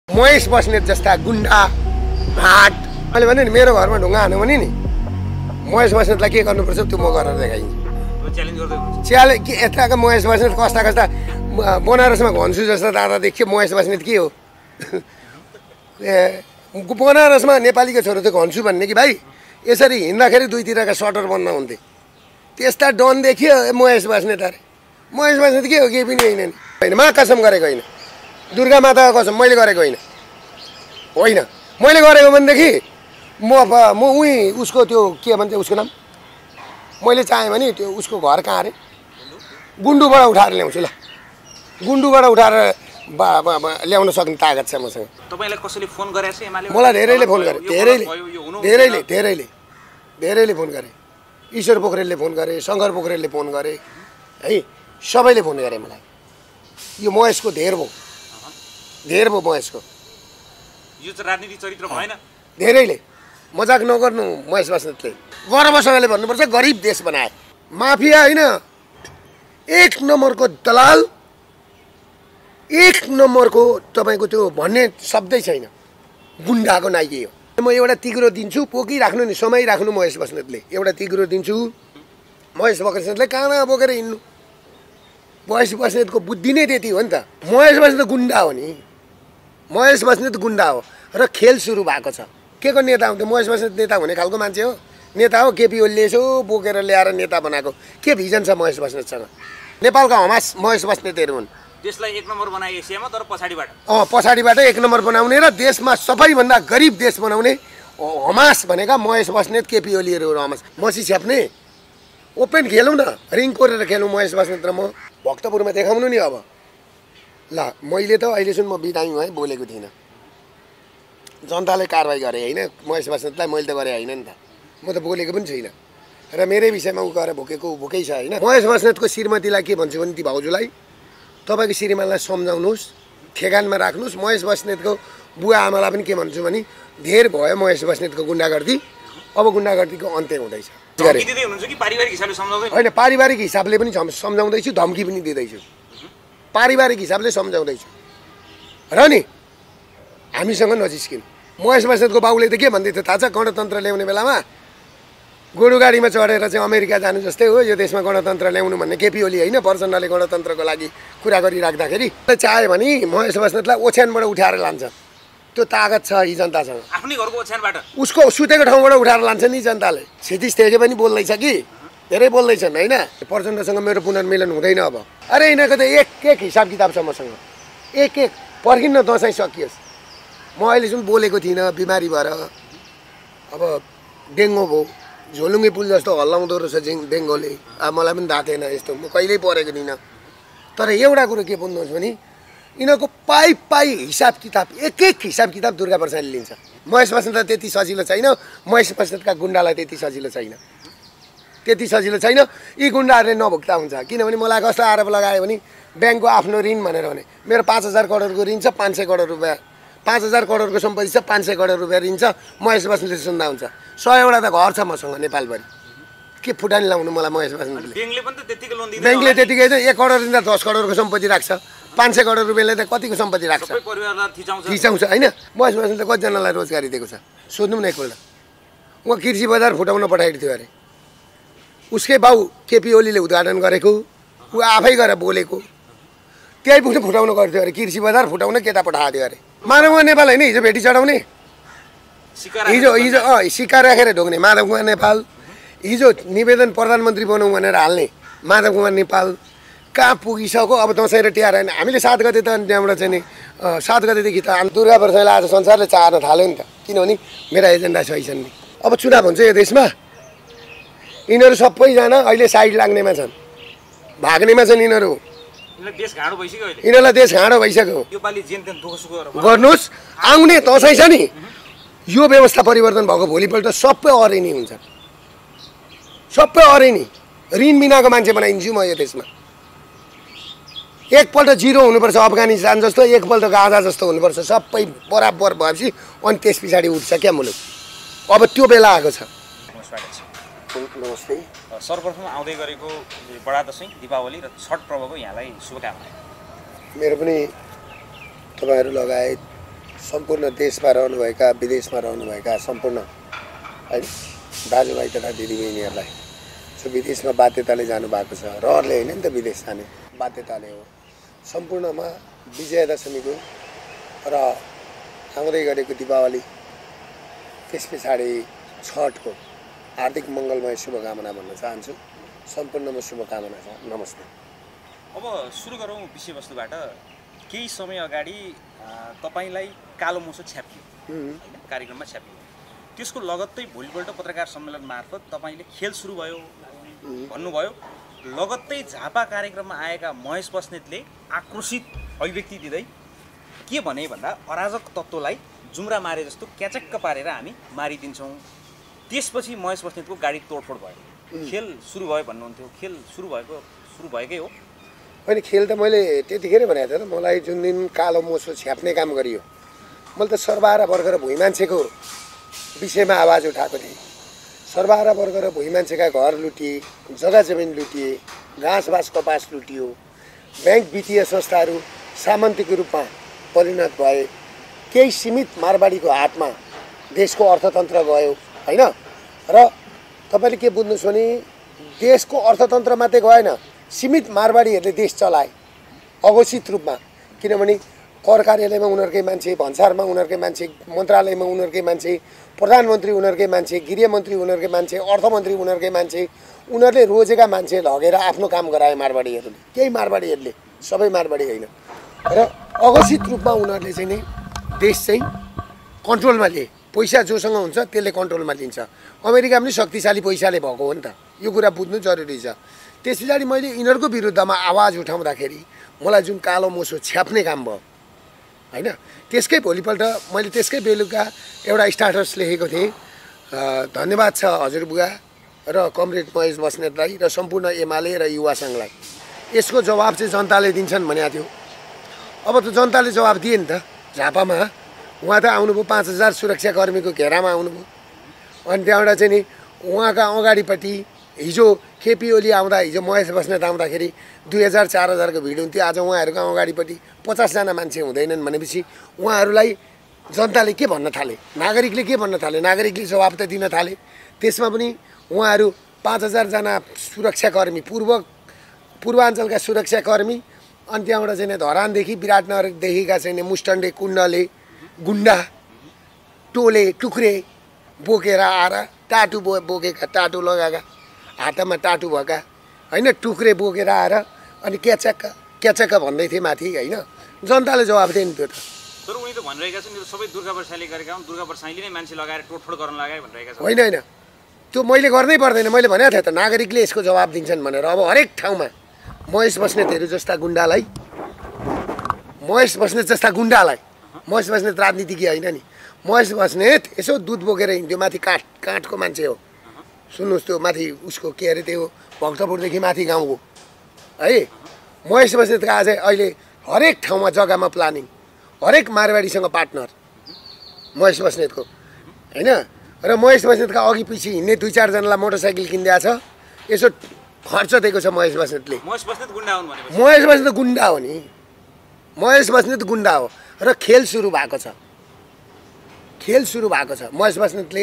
महेश बस्नेत जस्ता गुन्डा भाट मैले भने नि मेरो घरमा ढुङ्गा हान्यो भने नि महेश बस्नेतलाई के गर्नुपर्छ त्यो म गरेर देखाइदिन्छु। च्यालेन्ज के यताका महेश बस्नेत कस्ता कस्ता बनारसमा भन्छु जस्ता दादा देखियो महेश बस्नेत के हो बनारसमा नेपालीको छोरो त भन्छु भन्ने कि भाइ यसरी हिँड्दाखेरि दुईतिरका सटर बन्द हुन्थे त्यस्ता डन देखियो महेश बस्नेत अरे महेश बस्नेत के हो केही पनि होइन नि होइन मा कसम गरेको होइन दुर्गा माताको कसम मैले गरेको होइन होइन मैले गरेको भनेदेखि म उही उसको त्यो के भन्छ उसको नाम मैले चाहेँ भने त्यो उसको घर कहाँ अरे गुन्डुबाट उठाएर ल्याउँछु ल गुन्डुबाट उठाएर ल्याउन सक्ने तागत छ मसँग। तपाईलाई कसैले फोन गरेछ एमाले? मलाई धेरैले फोन गरे धेरैले फोन गरे ईश्वर पोखरेलले फोन गरे शङ्कर पोखरेलले फोन गरे है सबैले फोन गरे मलाई यो महेशको धेर भयो महेशको यो चाहिँ राजनीतिक चरित्र भएन धेरैले मजाक नगर्नु महेश बस्नेतले गर्वसँगले भन्नुपर्छ गरिब देश बनाए माफिया होइन एक नम्बरको दलाल एक नम्बरको तपाईँको त्यो भन्ने शब्दै छैन गुन्डाको नाइके हो। म एउटा तिग्रो दिन्छु पोकिराख्नु नि समय राख्नु महेश बस्नेतले एउटा तिग्रो दिन्छु महेश बस्नेतले कहाँ बोकेर हिँड्नु महेश बस्नेतको बुद्धि नै त्यति हो नि त महेश बस्नेत गुन्डा हो नि महेश बस्नेत गुन्डा हो र खेल सुरु भएको छ के को नेता हुन्थ्यो महेश बस्नेत नेता हुने खालको मान्छे हो नेता हो केपी ओलीले यसो बोकेर ल्याएर नेता बनाएको के भिजन छ महेश बस्नेतसँग नेपालका हमास महेश बस्नेतहरू हुन् देशलाई एक नम्बर बनाए एसियामा तर पछाडिबाट एक नम्बर बनाउने र देशमा सबैभन्दा गरिब देश बनाउने हमास भनेका महेश बस्नेत केपी ओलीहरू हमास मसी छ्याप्ने ओपन खेलौँ न रिङ कोरेर खेलौँ महेश बस्नेत र म भक्तपुरमा देखाउनु नि अब ल मैले त अहिलेसम्म म बिदामी है बोलेको थिइनँ जनताले कारवाही गरे होइन महेश बस्नेतलाई मैले त गरेँ होइन नि त म त बोलेको पनि छुइनँ र मेरै विषयमा उ गएर भोकै छ होइन। महेश बस्नेतको श्रीमतीलाई के भन्छु भने ती भाउजूलाई तपाईँको श्रीमानलाई सम्झाउनुहोस् ठेगानमा राख्नुहोस् महेश बस्नेतको बुवा आमालाई पनि के भन्छु भने धेर भयो महेश बस्नेतको गुन्डागर्दी अब गुन्डागर्दीको अन्त्य हुँदैछ होइन पारिवारिक हिसाबले पनि सम्झाउँदैछु धम्की पनि दिँदैछु पारिवारिक हिसाबले सम्झाउँदैछु र नि हामीसँग नजिस्किनु महेश बस्नेतको बाउले त के भन्दै थियो थाहा छ गणतन्त्र ल्याउने बेलामा गोरु गाडीमा चढेर चाहिँ अमेरिका जानु जस्तै हो यो देशमा गणतन्त्र ल्याउनु भन्ने केपी ओली होइन प्रचण्डले गणतन्त्रको लागि कुरा गरिराख्दाखेरि चाह्यो भने महेश बस्नेतलाई ओछ्यानबाट उठाएर लान्छ त्यो तागत छ यी जनतासँग आफ्नै घरको ओछ्यानबाट उसको सुतेको ठाउँबाट उठाएर लान्छ नि जनताले क्षितिज तेजे पनि बोल्दैछ कि धेरै बोल्दैछन् होइन प्रचण्डसँग मेरो पुनर्मिलन हुँदैन अब अरे यिनीहरूको त एक हिसाब किताब छ मसँग एक पर्खिन्न दसैँ सकियोस् म अहिलेसम्म बोलेको थिइनँ बिमारी भएर अब डेङ्गु भयो झोलुङ्गे पुल जस्तो हल्लाउँदो रहेछ डेङ्गुले अब मलाई पनि थाहा थिएन यस्तो म कहिल्यै परेको थिइनँ तर एउटा कुरो के भन्नुहोस् भने यिनीहरूको पाइ हिसाब किताब एक हिसाब किताब दुर्गा प्रसादले लिन्छ महेश बस्नेतलाई त्यति सजिलो छैन महेश बस्नेतका गुन्डालाई त्यति सजिलो छैन यी गुन्डाहरूले नभुक्ता हुन्छ किनभने मलाई कस्तो आरोप लगायो भने ब्याङ्कको आफ्नो ऋण भनेर भने मेरो 5,000 करोडको ऋण छ 500 करोड रुपियाँ 5,000 करोडको सम्पत्ति छ 500 करोड रुपियाँ ऋण छ महेश बस्नेतले सुन्दा हुन्छ 100 वटा त घर छ मसँग नेपालभरि के फुटानी लाउनु मलाई महेश बस्नेतले ब्याङ्कले त्यतिकै त 1 करोड दिँदा 10 करोडको सम्पत्ति राख्छ 500 करोड रुपियाँले त कतिको सम्पत्ति राख्छ थिचाउँछ होइन महेश बस्नेतले कतिजनालाई रोजगारी दिएको छ सोध्नु न एकपल्ट उहाँ कृषि बजार फुटाउन पठाएको थियो अरे उसकै बाउ केपी ओलीले उद्घाटन गरेको ऊ आफै गएर बोलेको त्यही पनि फुटाउन गर्थ्यो अरे कृषि बजार फुटाउन केटा पठाएको थियो अरे माधवकुमार नेपाल होइन हिजो भेटी चढाउने हिजो सिक्का राखेर ढोग्ने माधवकुमार नेपाल हिजो निवेदन प्रधानमन्त्री बनाउँ भनेर हाल्ने माधवकुमार नेपाल कहाँ पुगिसक्यो अब दसैँ र तिहार होइन हामीले 7 गते त त्यहाँबाट चाहिँ नि 7 गतेदेखि त दुर्गा प्रसादलाई आज संसारले चाहन थाल्यो नि त किनभने मेरा एजेन्डा सही छन् नि अब चुनाव हुन्छ यो देशमा यिनीहरू सबैजना अहिले साइड लाग्नेमा छन् भाग्नेमा छन् यिनीहरू यिनीहरूलाई देश घाँडो भइसक्यो गर्नुहोस् आउने दसैँ छ नि यो व्यवस्था परिवर्तन भएको भोलिपल्ट सबै अरेनी हुन्छ सबै अरेनी ऋण बिनाको मान्छे बनाइदिन्छु म यो देशमा एकपल्ट जिरो हुनुपर्छ अफगानिस्तान जस्तो एकपल्ट गाजा जस्तो हुनुपर्छ सबै बराबर भएपछि अनि त्यस पछाडि उठ्छ क्या मुलुक अब त्यो बेला आएको छ। नमस्ते सर्वप्रथम आउँदै गरेको बडा दशैं दीपावली र छठ पर्वको यहाँलाई शुभकामना। मेरो पनि तपाईहरु लगायत सम्पूर्ण देशमा रहनुभएका विदेशमा रहनुभएका सम्पूर्ण है दाजुभाइ तथा दिदीबहिनीहरूलाई जो विदेशमा बाध्यताले जानुभएको छ, रहरले होइन नि त विदेश जाने, बाध्यताले हो। सम्पूर्णमा विजयादशमीको र आउँदै गरेको दीपावली त्यस पछाडि छठको हार्दिक मङ्गलमय शुभकामना भन्न चाहन्छु। सम्पूर्णमा शुभकामना छ। नमस्ते। अब सुरु गरौँ विषयवस्तुबाट। केही समय अगाडि तपाईँलाई कालो मोसो छ्यापियो होइन, कार्यक्रममा छ्यापियो। त्यसको लगत्तै भोलिपल्ट पत्रकार सम्मेलन मार्फत तपाईँले खेल सुरु भयो भन्नुभयो। लगत्तै झापा कार्यक्रममा आएका महेश बस्नेतले आक्रोशित अभिव्यक्ति दिँदै के भने भन्दा अराजक तत्त्वलाई जुम्रा मारे जस्तो क्याचक्क पारेर हामी मारिदिन्छौँ। त्यसपछि महेश बस्नेतको गाडी तोडफोड भयो। खेल सुरु भयो भन्नुहुन्थ्यो। खेल सुरु भएकै हो होइन? खेल त मैले त्यतिखेरै भनेको थिएँ त। मलाई जुन दिन कालो मोसो छ्याप्ने काम गरियो, मैले त सर्वहारा वर्ग र भुइँ मान्छेको विषयमा आवाज उठाएको थिएँ। सर्वहारा वर्ग र भुइँ मान्छेका घर लुटिए, जग्गा जमिन लुटिए, घाँसबास कपास लुटियो, ब्याङ्क वित्तीय संस्थाहरू सामन्तीको रूपमा परिणत भए, केही सीमित मारवाडीको हातमा देशको अर्थतन्त्र गयो होइन। र तपाईँले के बुझ्नुहोस् भने देशको अर्थतन्त्र मात्रै गएन, सीमित मारवाडीहरूले देश चलाए अघोषित रूपमा। किनभने कर कार्यालयमा उनीहरूकै मान्छे, भन्सारमा उनीहरूकै मान्छे, मन्त्रालयमा उनीहरूकै मान्छे, प्रधानमन्त्री उनीहरूकै मान्छे, गृहमन्त्री उनीहरूकै मान्छे, अर्थमन्त्री उनीहरूकै मान्छे, उनीहरूले रोजेका मान्छे लगेर आफ्नो काम गराए मारवाडीहरूले। केही मारवाडीहरूले, सबै मारवाडी होइन। र अघोषित रूपमा उनीहरूले चाहिँ नि देश चाहिँ कन्ट्रोलमा लिए। पैसा जोसँग हुन्छ त्यसले कन्ट्रोलमा लिन्छ। अमेरिका पनि शक्तिशाली पैसाले भएको हो नि त, यो कुरा बुझ्नु जरुरी छ। त्यस पछाडि मैले यिनीहरूको विरुद्धमा आवाज उठाउँदाखेरि मलाई जुन कालो मोसो छ्याप्ने काम भयो होइन, त्यसकै भोलिपल्ट मैले त्यसकै बेलुका एउटा स्टाटस लेखेको थिएँ। धन्यवाद छ हजुरबुवा र कमरेड महेश बस्नेतलाई र सम्पूर्ण एमाले र युवा सङ्घलाई। यसको जवाब चाहिँ जनताले दिन्छन् भनेको थियो। अब त जनताले जवाब दिए नि त। झापामा उहाँ त आउनुभयो, 5000 सुरक्षाकर्मीको घेरामा आउनुभयो। अनि त्यहाँबाट चाहिँ नि उहाँका अगाडिपट्टि हिजो केपी ओली आउँदा, हिजो महेश बस्नेत आउँदाखेरि 2000-4000को भिड हुन्थ्यो। आज उहाँहरूको अगाडिपट्टि 50जना मान्छे हुँदैनन् भनेपछि उहाँहरूलाई जनताले के भन्न थाले, नागरिकले के भन्न थाले? नागरिकले जवाब त दिन थाले। त्यसमा पनि उहाँहरू 5000जना सुरक्षाकर्मी, पूर्वाञ्चलका सुरक्षाकर्मी, अनि त्यहाँबाट चाहिँ धरानदेखि विराटनगरदेखिका चाहिँ मुस्टन्डे कुण्डले गुन्डा टोले टुक्रे बोकेर आएर, टाटु बोकेका, टाटु लगाएका, हातमा टाटु भएका होइन, टुक्रे बोकेर आएर अनि क्याचक्क भन्दै थिए माथि होइन। जनताले जवाब दिए नि त्यो त। तर उनी त भनिरहेका छन् यो सबै दुर्गा प्रसादले गरेका हुन्, दुर्गा प्रसादले नै मान्छे लगाएर टोडफोड गर्न लगाए भनिरहेका छन्। होइन, त्यो मैले गर्नै पर्दैन। मैले भनेको थिएँ त नागरिकले यसको जवाब दिन्छन् भनेर। अब हरेक ठाउँमा महेश बस्नेतहरू जस्ता गुन्डालाई, महेश बस्नेत जस्ता गुन्डालाई, महेश बस्नेत राजनीतिज्ञ होइन नि, महेश बस्नेत यसो दुध बोकेर हिँड्थ्यो, माथि काठको मान्छे हो। सुन्नुहोस्, त्यो माथि उसको के अरे त्यो भक्तपुरदेखि माथि गाउँको है महेश बस्नेतका आज अहिले हरेक ठाउँमा जग्गामा प्लानिङ, हरेक मारवाडीसँग पार्टनर महेश बस्नेतको होइन। र महेश बस्नेतका अघि पछि हिँड्ने 2-4जनालाई मोटरसाइकल किनिदिएको छ। यसो खर्च दिएको छ महेश बस्नेतले। महेश बस्नेत गुन्डा हुन् भनेपछि महेश बस्नेत गुन्डा हो नि, महेश बस्नेत गुन्डा हो। र खेल सुरु भएको छ, खेल सुरु भएको छ। महेश बस्नेतले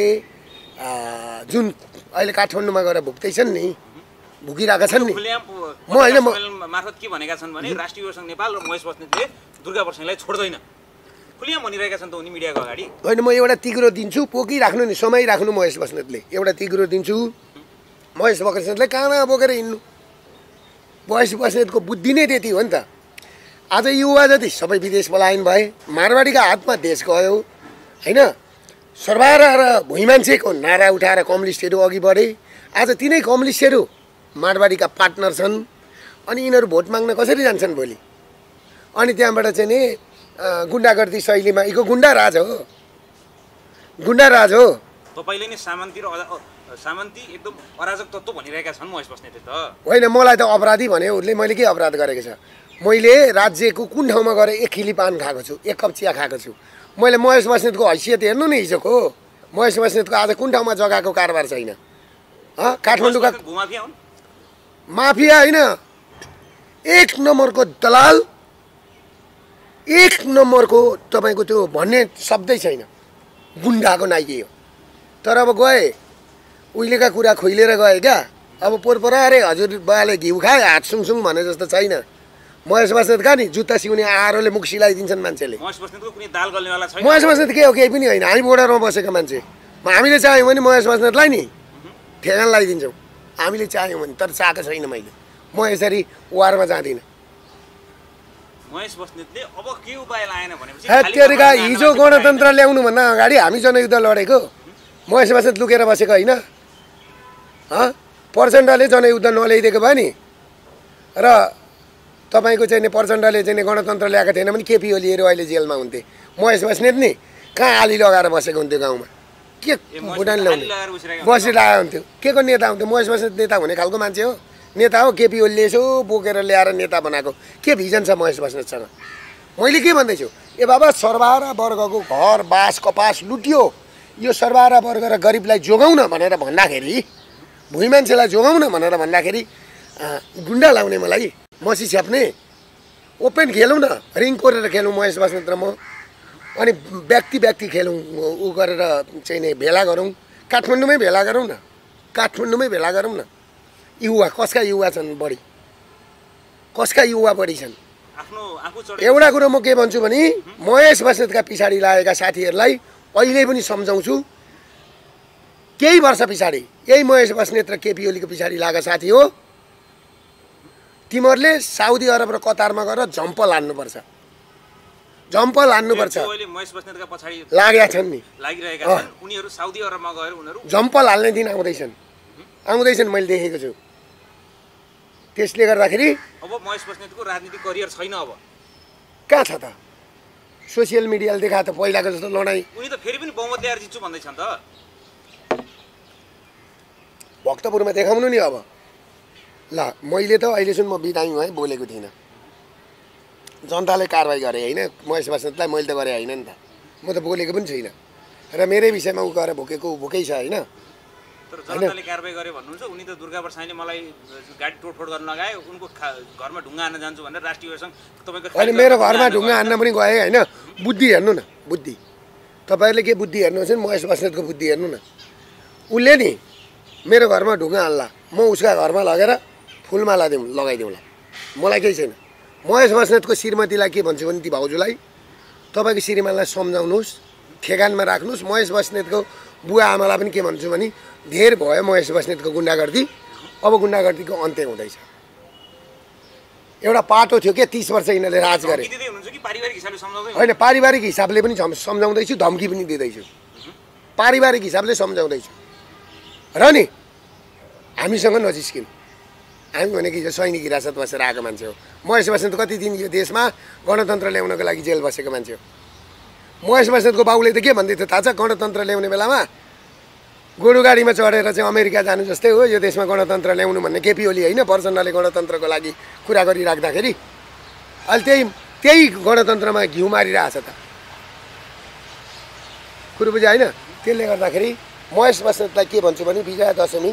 जुन अहिले काठमाडौँमा गएर भुक्दैछन् नि, भुकिरहेका छन् नि। म होइन, मार्फत के भनेका छन् भने राष्ट्रिय युवा सङ्घ नेपाल र महेश बस्नेतले दुर्गा प्रसादलाई छोड्दैन, खुलिया भनिरहेका छन् त उनी मिडियाको अगाडि। होइन, म एउटा तिग्रो दिन्छु, पोकिराख्नु नि, समाइराख्नु महेश बस्नेतले। एउटा तिग्रो दिन्छु, महेश बस्नेतले कहाँ बोकेर हिँड्नु। महेश बस्नेतको बुद्धि नै त्यति हो नि त। आज युवा जति सबै विदेश पलायन भए, मारवाडीका हातमा देश गयो होइन। सर्वहारा र भुइँ मान्छेको नारा उठाएर कम्युनिस्टहरू अघि बढे। आज तिनै कम्युनिस्टहरू मारवाडीका पार्टनर छन्। अनि यिनीहरू भोट माग्न कसरी जान्छन् भोलि? अनि त्यहाँबाट चाहिँ नि गुन्डागर्दी शैलीमा, यो गुन्डाराज हो, गुन्डाराज हो। तपाईँले नि सामन्ती एकदम अराजक तत्त्व भनिरहेका छन् महेश बस्नेतले त। होइन, मलाई त अपराधी भन्यो उसले। मैले के अपराध गरेको छ? मैले राज्यको कुन ठाउँमा गएर 1 खिली पान खाएको छु, 1 कप चिया खाएको छु। मैले महेश बस्नेतको हैसियत हेर्नु नि हिजोको। महेश बस्नेतको आज कुन ठाउँमा जग्गाको कारोबार छैन। काठमाडौँका माफिया होइन, 1 नम्बरको दलाल, एक नम्बरको तपाईँको त्यो भन्ने शब्दै छैन, गुन्डाको नाइके हो। तर अब गए उहिलेका कुरा खोइलेर गए क्या। अब पोरपरारे हजुर बाले घिउ खाए हात सुङसुङ भने जस्तो छैन। महेश बस्नेत कहाँ नि जुत्ता सिउने आरोले मुख सिलाइदिन्छन् मान्छेले। महेश बस्नेतको कुनै दाल गल्नेवाला छैन। महेश बस्नेत के हो, केही पनि होइन। हामी बोर्डरमा बसेका मान्छे, हामीले चाह्यौँ भने महेश बस्नेतलाई नि ठेगान लगाइदिन्छौँ, हामीले चाह्यौँ भने। तर चाहेको छैन मैले, म यसरी वारमा जाँदिनँ। महेश बस्नेतले अब के उपाय लाएन भनेपछि हत्यारिका हिजो गणतन्त्र ल्याउनु भन्दा अगाडि हामी जनयुद्ध लडेको, महेश बस्नेत लुकेर बसेको होइन। प्रचण्डले जनयुद्ध नल्याइदिएको भयो नि, र तपाईँको चाहिँ नि प्रचण्डले चाहिँ गणतन्त्र ल्याएको थिएन भने केपी ओलीहरू अहिले जेलमा हुन्थे। महेश बस्नेत नि कहाँ आली लगाएर बसेको हुन्थ्यो गाउँमा, के भुटान ल्याउने बसिरहेको हुन्थ्यो। के को नेता हुन्थ्यो? महेश बस्नेत नेता हुने खालको मान्छे हो, नेता हो। केपी ओलीले यसो बोकेर ल्याएर नेता बनाएको। के भिजन छ महेश बस्नेतसँग? मैले के भन्दैछु, ए बाबा सर्वहारा वर्गको घर बास कपास लुट्यो, यो सर्वहारा वर्ग र गरिबलाई जोगाउन भनेर भन्दाखेरि, भुइँ मान्छेलाई जोगाउन भनेर भन्दाखेरि गुन्डा लाउने मलाई, मसी छ्याप्ने, ओपन खेलौँ न, रिङ कोरेर खेलौँ महेश बस्नेत र म। अनि व्यक्ति खेलौँ, ऊ गरेर चाहिँ नि भेला गरौँ, काठमाडौँमै भेला गरौँ न, काठमाडौँमै भेला गरौँ न। युवा कसका युवा छन् बढी, कसका युवा बढी छन्? एउटा कुरो म के भन्छु भने, महेश बस्नेतका पछाडि लागेका साथीहरूलाई अहिले पनि सम्झाउँछु। केही वर्ष पछाडि यही महेश बस्नेत र केपी ओलीको पछाडि लागेका साथी हो, तिमीहरूले साउदी अरब र कतारमा गएर झम्पल हान्नुपर्छ, झम्पल हान्नुपर्छ। लागेका छन् नि, झम्पल हाल्ने दिन आउँदैछन् मैले देखेको छु। त्यसले गर्दाखेरि अब महेश बस्नेतको राजनीतिक करियर छैन। अब कहाँ छ त? सोसियल मिडियाले देखा त पहिलाको जस्तो लडाइँ। उनी त फेरि पनि बहुमत ल्याएर जित्छु भन्दैछन् त। भक्तपुरमा देखाउनु नि अब। ल मैले त अहिलेसम्म म बिदायौँ है, बोलेको थिइनँ। जनताले कारवाही गरे होइन, महेश बस्नेतलाई मैले त गरेँ होइन नि त, म त बोलेको पनि छुइनँ। र मेरै विषयमा उ गएर भोकै छ होइन। तर जनताले कारवाही गरे भन्नुहुन्छ। उनी त दुर्गा प्रसादले मलाई गाडी तोडफोड गर्न लगाए, उनको घरमा ढुङ्गा हान्न जान्छु भनेर राष्ट्रिय सङ्घ तपाईँको अहिले मेरो घरमा ढुङ्गा हान्न पनि गए होइन। बुद्धि हेर्नु न, बुद्धि। तपाईँहरूले के बुद्धि हेर्नुहुन्छ नि, महेश बस्नेतको बुद्धि हेर्नु न। उसले नि मेरो घरमा ढुङ्गा हाल्ला, म उसका घरमा लगेर फुलमाला लगाइदिउँला, मलाई केही छैन। महेश बस्नेतको श्रीमतीलाई के भन्छु भने, ती भाउजूलाई तपाईँको श्रीमानलाई सम्झाउनुहोस्, ठेगानमा राख्नुहोस्। महेश बस्नेतको बुवा आमालाई पनि के भन्छु भने, धेर भयो महेश बस्नेतको गुन्डागर्दी, अब गुन्डागर्दीको अन्त्य हुँदैछ। एउटा पाटो थियो के 30 वर्ष यिनीहरूले राज गरे होइन, पारिवारिक हिसाबले पनि सम्झाउँदैछु, धम्की पनि दिँदैछु, पारिवारिक हिसाबले सम्झाउँदैछु। र नि हामीसँग नजिस्किनु, हामी भनेको हिजो सैनिक हिरासत बसेर आएको मान्छे हो। महेश बस्नेत कति दिन यो देशमा गणतन्त्र ल्याउनको लागि जेल बसेको मान्छे हो। महेश बस्नेतको बाउले त के भन्दै थियो थाहा छ? गणतन्त्र ल्याउने बेलामा गोरु गाडीमा चढेर चाहिँ अमेरिका जानु जस्तै हो यो देशमा गणतन्त्र ल्याउनु भन्ने केपी ओली होइन, प्रचण्डले गणतन्त्रको लागि कुरा गरिराख्दाखेरि अहिले त्यही गणतन्त्रमा घिउ मारिरहेछ त। कुरो बुझ्यो होइन? त्यसले गर्दाखेरि महेश बस्नेतलाई के भन्छु भने, विजया दशमी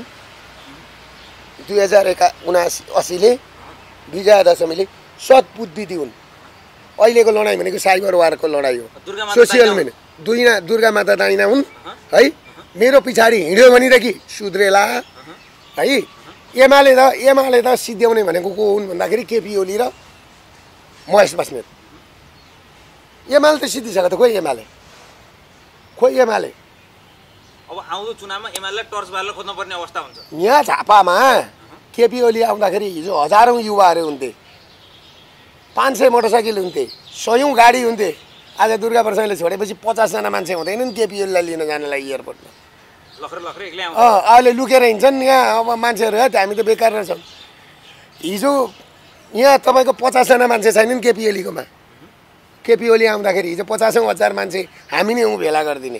2079ले विजया दशमीले सद्बुद्धि दिउन्। अहिलेको लडाइँ भनेको साइबर वारको लडाइँ हो, सोसियल मिडिया। दुर्गा माता दाइना हुन् है, मेरो पछाडि हिँड्यो भनेदेखि सुध्रेला है। एमाले त सिद्ध्याउने भनेको को हुन् भन्दाखेरि केपी ओली र महेश बस्नेत। एमाले त सिद्धिसक्यो त, खोइ एमाले अब आउँदो चुनावमा एमालेलाई टर्च बालेर खोज्न पर्ने अवस्था हुन्छ। यहाँ झापामा केपी ओली आउँदाखेरि हिजो हजारौँ युवाहरू हुन्थे, 500 मोटरसाइकल हुन्थे, 100औं गाडी हुन्थे। आज दुर्गा प्रसादले छोडेपछि 50 जना मान्छे हुँदैनन् केपी ओलीलाई लिन जानलाई एयरपोर्टमा। अहिले लुकेर हिँड्छन् यहाँ। अब मान्छेहरू है हामी त बेकार रहेछौँ। हिजो यहाँ तपाईँको 50 जना मान्छे छैनन् केपी ओलीकोमा। केपी ओली आउँदाखेरि हिजो 50औं हजार मान्छे हामी नै हौँ भेला गरिदिने।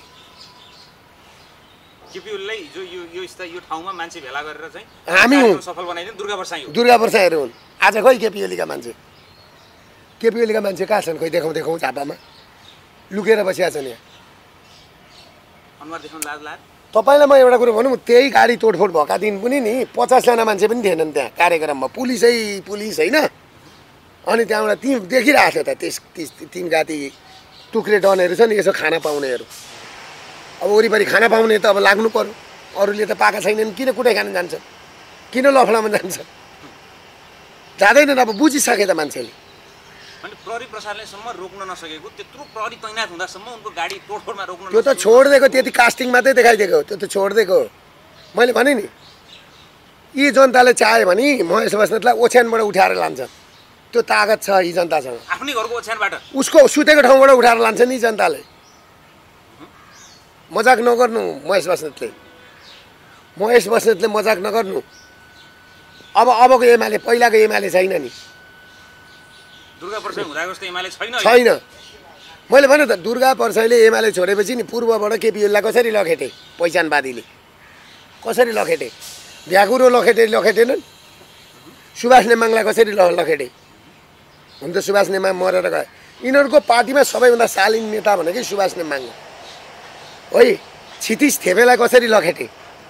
केपी ओलीलाई हिजो यो ठाउँमा मान्छे भेला गरेर चाहिँ हामी हौँ, सफल बनाइदिनु दुर्गा प्रसादहरू हुन्। आज खोइ केपी ओलीका मान्छे कहाँ छन्? खोइ देखाउँ झापामा लुकेर बसिया छन् यहाँ। तपाईँलाई म एउटा कुरो भनौँ, त्यही गाडी तोडफोड भएका दिन पनि नि 50 जना मान्छे पनि थिएनन् त्यहाँ कार्यक्रममा। पुलिस होइन, अनि त्यहाँबाट ती देखिरहेको थियो त तिनका ती टुक्रे डनहरू छ नि यसो खाना पाउनेहरू अब वरिपरि खाना पाउने त अब लाग्नु पर्यो अरूले त पाएका छैनन् किन कुटै खान जान्छ किन लफडामा जान्छ जाँदैनन् अब बुझिसके त मान्छेले अनि प्रहरी प्रशासनलेसम्म रोक्न नसकेको त्यत्रो प्रहरी तैनात हुँदासम्म उनको गाडी तोडफोडमा रोक्न त्यो त छोडिदिएको त्यति कास्टिङ मात्रै देखाइदिएको त्यो त छोडिदिएको मैले भने नि यी जनताले चाह्यो भने महेश बस्नेतलाई ओछ्यानबाट उठाएर लान्छ त्यो तागत छ यी जनतासँग आफ्नै घरको ओछ्यानबाट उसको सुतेको ठाउँबाट उठाएर लान्छ नि जनताले मजाक नगर्नु महेश बस्नेतले मजाक नगर्नु अबको एमाले पहिलाको एमाले छैन नि दुर्गा परसाई हुँदाको जस्तो एमाले छैन मैले भने त दुर्गा परसाईले एमाले छोडेपछि नि पूर्वबाट केपी ओलीलाई कसरी लखेटे पहिचानवादीले कसरी लखेटे भ्याकुरो लखेटेनन् सुभाष नेमाङलाई कसरी लखेटे हुन त सुभाष नेमाङ मरेर गयो यिनीहरूको पार्टीमा सबैभन्दा शालीन नेता भनेकै सुभाष नेमाङ हो है क्षितिज थेपेलाई कसरी लखेटे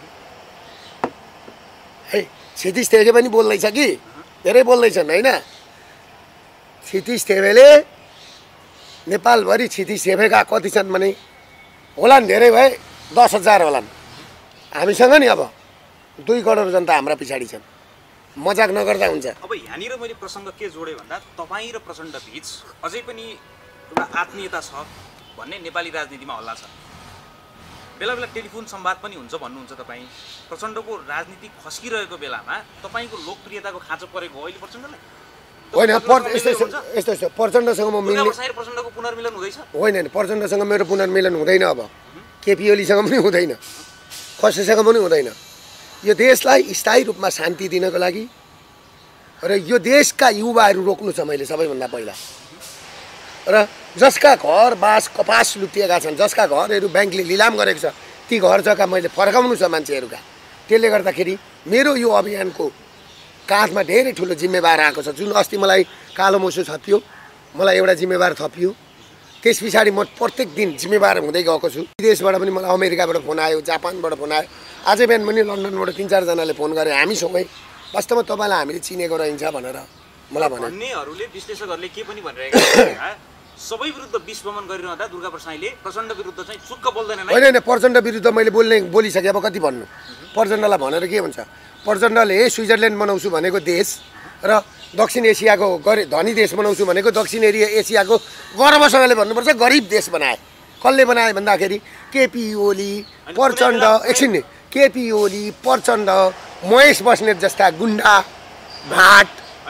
है क्षितिज थेपे पनि बोल्दैछ कि धेरै बोल्दैछन् होइन क्षितिज थेपेले नेपालभरि क्षितिज थेपेका कति छन् भने होलान् धेरै भए 10,000 होलान् हामीसँग नि अब 2 करोड जनता हाम्रा पछाडि छन् मजाक नगर्दा हुन्छ अब यहाँनिर मैले प्रसङ्ग के जोडेँ भन्दा तपाईँ र प्रचण्ड बीच अझै पनि एउटा आत्मीयता छ भन्ने नेपाली राजनीतिमा हल्ला छ बेला बेला टेलिफोन संवाद पनि हुन्छ भन्नुहुन्छ तपाईँ प्रचण्डको राजनीति खस्किरहेको बेलामा तपाईँको लोकप्रियताको खाँचो परेको हो अहिले प्रचण्डलाई होइन यस्तो प्रचण्डसँग म मिल्ने प्रचण्डको पुनर्मिलन हुँदैछ होइन प्रचण्डसँग मेरो पुनर्मिलन हुँदैन अब केपी ओलीसँग पनि हुँदैन कसैसँग पनि हुँदैन यो देशलाई स्थायी रूपमा शान्ति दिनको लागि र यो देशका युवाहरू रोक्नु छ मैले सबैभन्दा पहिला र जसका घर बास कपास लुटिएका छन् जसका घरहरू ब्याङ्कले लिलाम गरेको छ ती घर जग्गा मैले फर्काउनु छ मान्छेहरूका त्यसले गर्दाखेरि मेरो यो अभियानको काँधमा धेरै ठुलो जिम्मेवार आएको छ जुन अस्ति मलाई कालो मोसो थपियो मलाई एउटा जिम्मेवार थपियो त्यस पछाडि म प्रत्येक दिन जिम्मेवार हुँदै गएको छु विदेशबाट पनि मलाई अमेरिकाबाट फोन आयो जापानबाट फोन आयो आजै बिहान पनि लन्डनबाट 3-4 जनाले फोन गरे हामीसँगै वास्तवमा तपाईँलाई हामीले चिनेको रहन्छ भनेर मलाई भने भन्नेहरूले विश्लेषकहरूले के पनि भनिरहेका सबै विरुद्ध विश्वमन गरिरहँदा दुर्गा प्रसाईले प्रचण्ड विरुद्ध चाहिँ चुक्क बोल्दैनन् होइन प्रचण्ड विरुद्ध मैले बोलिसके अब कति भन्नु प्रचण्डलाई भनेर के हुन्छ प्रचण्डले स्विजरल्यान्ड बनाउँछु भनेको देश र दक्षिण एसियाको धनी देश बनाउँछु भनेको दक्षिण एसियाको गर्वसँगले भन्नुपर्छ गरिब देश बनाए कसले बनाए भन्दाखेरि केपी ओली प्रचण्ड एकछिन नि केपी ओली प्रचण्ड महेश बस्नेत जस्ता गुन्डा भाट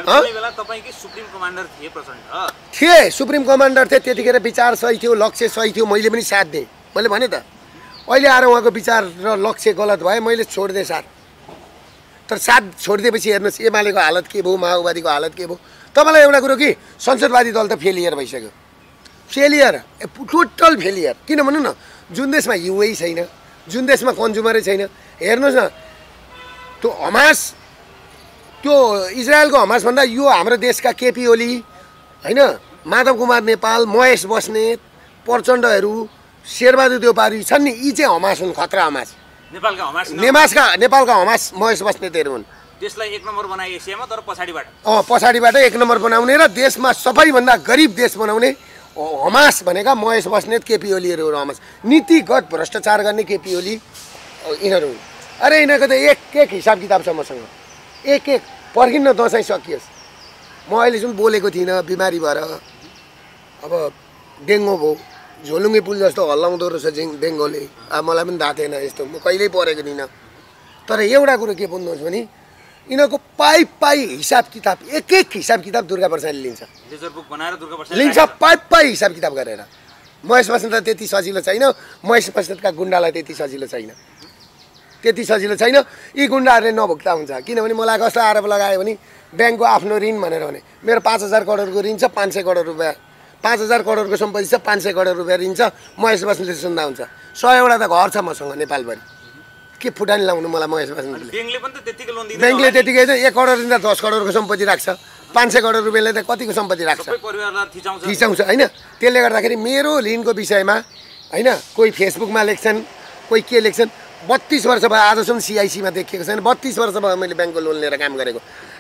थिए सुप्रिम कमान्डर थिए त्यतिखेर विचार सही थियो लक्ष्य सही थियो मैले पनि साथ दिएँ मैले भने त अहिले आएर उहाँको विचार र लक्ष्य गलत भयो मैले छोडिदिएँ साथ तर साथ छोडिदिएपछि हेर्नुहोस् एमालेको हालत के भयो माओवादीको हालत के भयो तपाईँलाई एउटा कुरो कि संसदवादी दल त फेलियर भइसक्यो फेलियर टोटल फेलियर किन भन्नु न जुन देशमा युवै छैन जुन देशमा कन्ज्युमरै छैन हेर्नुहोस् न त्यो हमास त्यो इजरायलको हमासभन्दा यो हाम्रो देशका केपी ओली होइन माधव कुमार नेपाल महेश बस्नेत प्रचण्डहरू शेरबहादुर देउपारी छन् नि यी चाहिँ हमास हुन् खतरा हमास नेपालका हमास महेश बस्नेतहरू हुन् देशलाई 1 नम्बर बनाए एसियामा तर पछाडिबाट 1 नम्बर बनाउने र देशमा सबैभन्दा गरिब देश बनाउने हमास भनेका महेश बस्नेत केपी ओलीहरू हमास नीतिगत भ्रष्टाचार गर्ने केपी ओली यिनीहरू हुन् अरे यिनीहरूको त एक हिसाब किताब छ मसँग एक पर्खिन्न दसैँ सकियोस् म अहिलेसम्म बोलेको थिइनँ बिमारी भएर अब डेङ्गु भयो झोलुङ्गे पुल जस्तो हल्लाउँदो रहेछ डेङ्गुले अब मलाई पनि थाहा थिएन यस्तो म कहिल्यै परेको थिइनँ तर एउटा कुरो के बुझ्नुहोस् भने यिनीहरूको पाइ हिसाब किताब एक हिसाब किताब दुर्गा प्रसादले लिन्छ पाइ हिसाब किताब गरेर महेश बस्नेत त्यति सजिलो छैन महेश बस्नेतका गुन्डालाई त्यति सजिलो छैन यी गुन्डाहरूले नभुक्ता हुन्छ किनभने मलाई कस्तो आरोप लगायो भने ब्याङ्कको आफ्नो ऋण भनेर भने मेरो 5,000 करोडको ऋण छ 500 करोड रुपियाँ 5,000 करोडको सम्पत्ति छ 500 करोड रुपियाँ ऋण छ महेश बस्नेतले सुन्दा हुन्छ 100 वटा त घर छ मसँग नेपालभरि के फुटानी लाउनु मलाई महेश बस्नेतले ब्याङ्कले त्यतिकै 1 करोड ऋण 10 करोडको सम्पत्ति राख्छ 500 करोड रुपियाँले त कतिको सम्पत्ति राख्छ थिचाउँछ होइन त्यसले गर्दाखेरि मेरो ऋणको विषयमा होइन कोही फेसबुकमा लेख्छन् कोही के लेख्छन् 32 वर्ष भयो आजसम्म सिआइसीमा देखिएको छैन 32 वर्ष भयो मैले ब्याङ्कको लोन लिएर काम गरेको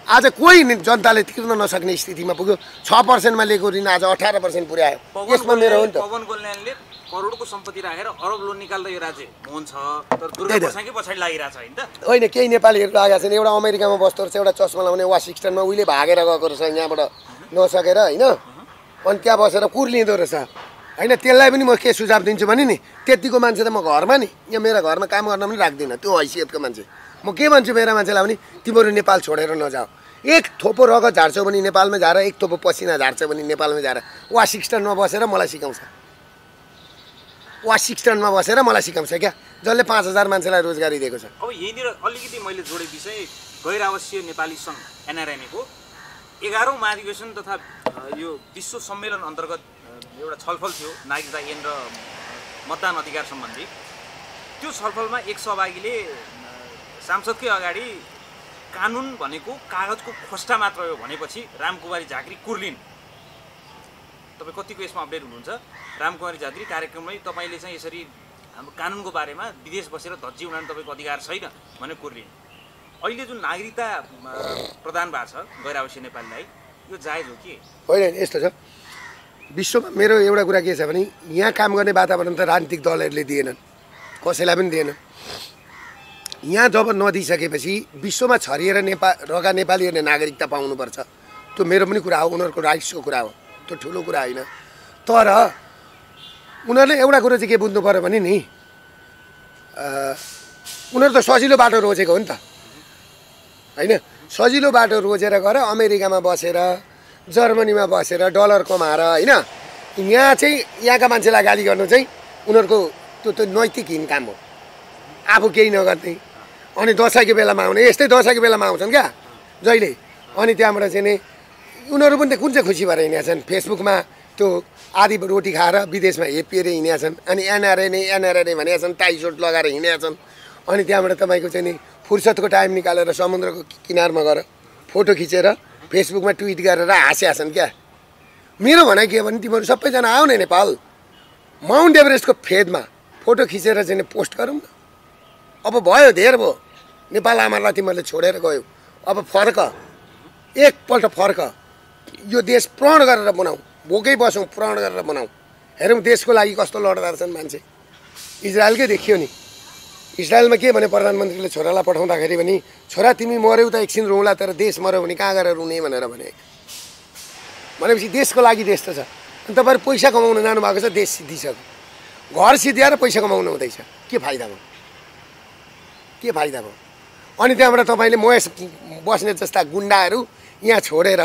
आज कोही जनताले तिर्न नसक्ने स्थितिमा पुग्यो। 6%मा लिएको ऋण आज 18% पुर्यायो। यसमा मेरो हो नि त। पवन कल्याणले करोडको सम्पत्ति राखेर अरब लोन निकाल्दा यो राज्य मोहन छ, तर दुर्गा प्रसादकै पछाडि लागिरहेछ हैन त? होइन, केही नेपालीहरू लागेका छन्। एउटा अमेरिकामा बस्दो रहेछ, एउटा चस्मा लाउने वासिङटनमा उहिले भागेर गएको रहेछ यहाँबाट नसकेर होइन, अनि त्यहाँ बसेर कुर्लिँदो रहेछ होइन। त्यसलाई पनि म के सुझाव दिन्छु भने नि, त्यतिको मान्छे त म घरमा नि यहाँ मेरा घरमा काम गर्न पनि राख्दिनँ त्यो हैसियतको मान्छे। म के भन्छु मेरा मान्छेलाई भने तिमीहरू नेपाल छोडेर नजाऊ। एक थोपो रगत झार्छौ भने नेपालमै झार, एक थोपो पसिना झार्छौ भने नेपालमै झार। वासिङटनमा बसेर मलाई सिकाउँछ, वासिङटनमा बसेर मलाई सिकाउँछ क्या, जसले 5000 मान्छेलाई रोजगारी दिएको छ। अब यहीँनिर अलिकति मैले जोडे विषय गैर आवासीय नेपाली सङ्घ NRNA को 11औं महाधिवेशन तथा यो विश्व सम्मेलन अन्तर्गत एउटा छलफल थियो नागरिकता ऐन र मतदान अधिकार सम्बन्धी। त्यो छलफलमा एक सहभागीले सांसदकै अगाडि कानुन भनेको कागजको खोस्टा मात्र हो भनेपछि रामकुमारी झाँक्री कुर्लिन्। तपाईँ कतिको यसमा अपडेट हुनुहुन्छ? रामकुमारी झाँक्री कार्यक्रममै तपाईँले चाहिँ यसरी हाम्रो कानुनको बारेमा विदेश बसेर धज्जी उडाउनु तपाईँको अधिकार छैन भने कुर्लिन्। अहिले जुन नागरिकता प्रदान भएको छ गैर आवासीय नेपालीलाई, यो जायज हो कि होइन? यस्तो छ, विश्वमा मेरो एउटा कुरा के छ भने यहाँ काम गर्ने वातावरण त राजनीतिक दलहरूले दिएनन्, कसैलाई पनि दिएनन्। यहाँ जब नदिइसकेपछि विश्वमा छरिएर रगा नेपालीहरूले नागरिकता पाउनुपर्छ, त्यो मेरो पनि कुरा हो, उनीहरूको राइट्सको कुरा हो, त्यो ठुलो कुरा होइन। तर उनीहरूले एउटा कुरो चाहिँ के बुझ्नु पऱ्यो भने नि, उनीहरू त सजिलो बाटो रोजेको हो नि त होइन? सजिलो बाटो रोजेर गएर अमेरिकामा बसेर जर्मनीमा बसेर डलर कमाएर होइन, यहाँ चाहिँ यहाँका मान्छेलाई गाली गर्नु चाहिँ उनीहरूको त्यो नैतिकहीन काम हो। आफू केही नगर्ने अनि दसैँको बेलामा आउने, यस्तै दसैँको बेलामा आउँछन् क्या जहिले, अनि त्यहाँबाट चाहिँ नि उनीहरू पनि त कुन चाहिँ खुसी भएर हिँडेका छन्। फेसबुकमा त्यो आधी रोटी खाएर विदेशमा हेपिएर हिँडेका छन्, अनि NRNA भनेका छन्, टाई सोट लगाएर हिँडेका छन्। अनि त्यहाँबाट तपाईँको चाहिँ नि फुर्सदको टाइम निकालेर समुद्रको किनारमा गएर फोटो खिचेर फेसबुकमा ट्विट गरेर हाँसेका छन् क्या। मेरो भनाइ के भने तिमीहरू सबैजना आऊ न नेपाल, माउन्ट एभरेस्टको फेदमा फोटो खिचेर चाहिँ पोस्ट गरौँ न। अब भयो, धेर भयो, नेपाल आमालाई तिमीहरूले छोडेर गयो, अब फर्क, एकपल्ट फर्क, यो देश प्रण गरेर बनाऊ, भोकै बसौँ, प्रण गरेर बनाऊ। हेरौँ देशको लागि कस्तो लड्दा रहेछन् मान्छे। इजरायलकै देखियो नि, इजरायलमा के भने प्रधानमन्त्रीले छोरालाई पठाउँदाखेरि भने छोरा तिमी मऱ्यौ त एकछिन रोउँला, तर देश मऱ्यो भने कहाँ गएर रुने भनेर भनेपछि देशको लागि देश त छ। अनि तपाईँहरू पैसा कमाउन जानुभएको छ, देश सिद्धिसक्यो, घर सिद्ध्याएर पैसा कमाउनु हुँदैछ, के फाइदा भयो? के फाइदा भयो? अनि त्यहाँबाट तपाईँले महेश बस्ने जस्ता गुन्डाहरू यहाँ छोडेर